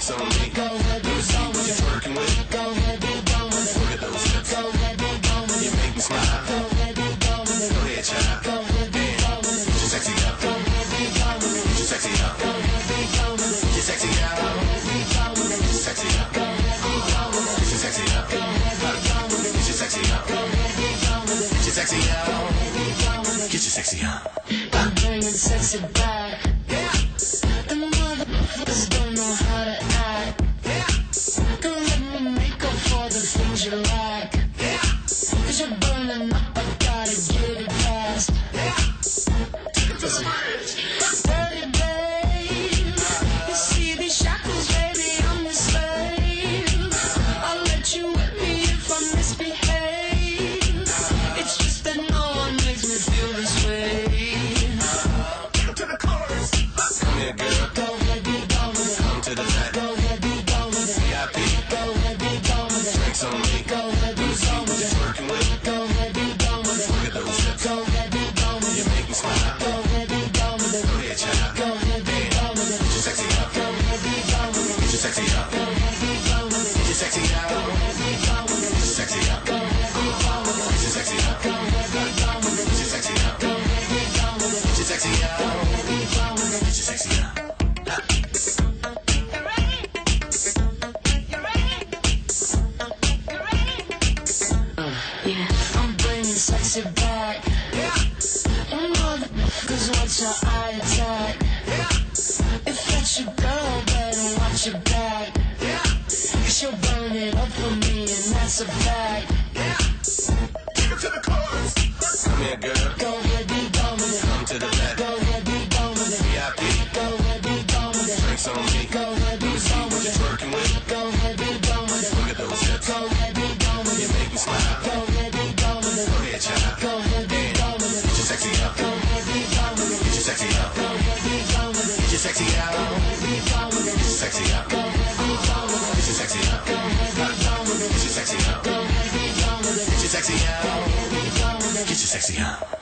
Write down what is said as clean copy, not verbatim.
drinks on me. Go ahead, let me see what you're working with. Go ahead, be gone with it. Look at those hips. Go ahead, be gone with it. You make me smile. Go ahead, be gone with it. Go ahead, child. Go ahead, be gone with it. Get your sexy out. Go ahead, be gone with it. Get your sexy out. Go ahead, be gone with it. Get your sexy out. Go ahead, be gone with it. Get your sexy out. Go ahead, be gone with it. Get your sexy out. Go ahead, be gone with it. Get your sexy out. Go ahead, be gone with it. Get your sexy out. Go ahead, be gone with it. Get your sexy out. I'm bringing sexy back. Yeah. The motherfuckers don't know how to act. Yeah. Don't let me make up for the things you lack. Yeah. Cause you're burning up, I gotta get it fast. Yeah. Take it to the bridge. Dirty babe. You see these shackles, baby, I'm your slave. I'll let you whip me if I misbehave. It's just that no one makes me feel this way. To the chorus. Come here, girl. Go ahead, be gone with it. Come to the back. Go ahead, be gone with it. VIP. Go ahead, be gone with it. Drinks on me. Go ahead, be gone with it. Working with. Go ahead, be gone with it. Look at those hips. Go ahead, be gone with it. You make me smile. Go ahead, be gone with it. Go ahead, child. Go ahead, be gone with it. Get your sexy out. Go ahead, be gone with it. Get your sexy out. Go ahead, be gone with it. Get your sexy out. Go ahead, be gone with it. Get your sexy out. Go ahead, be gone with it. Get your sexy out. Go ahead, be gone with it. Get your sexy out. Go ahead, be gone with it. Get your sexy out. Go ahead, be gone with it. Get your sexy out. I'm bringing sexy back. Yeah. Cause what's your eye attack? Yeah. If that's your girl, better watch your back. Yeah. Cause she'll burn it up for me, and that's a fact. Yeah. Take it to the chorus. Come here, girl. Go ahead, be gone with it. Come to the back. Go ahead, be gone with it. VIP. Go ahead, be gone with it. Drinks on me. Go ahead, be gone with it. Working with. Go ahead, be gone with it. Look at those hips. Go ahead, be gone with it. You make me smile. Go ahead, be gone with it. Go ahead, child. Go ahead, be gone with it. Get your sexy out. Go ahead, be gone with it. Get your sexy out. Go ahead, be gone with it. Get your sexy out. Go ahead, be gone with it. Get your sexy out. Go ahead, be gone with it. Get your sexy out. Go ahead, be gone with it. Get your sexy out. Go ahead, be gone with it. Get your sexy out. Go ahead, be gone with it. Get your sexy out.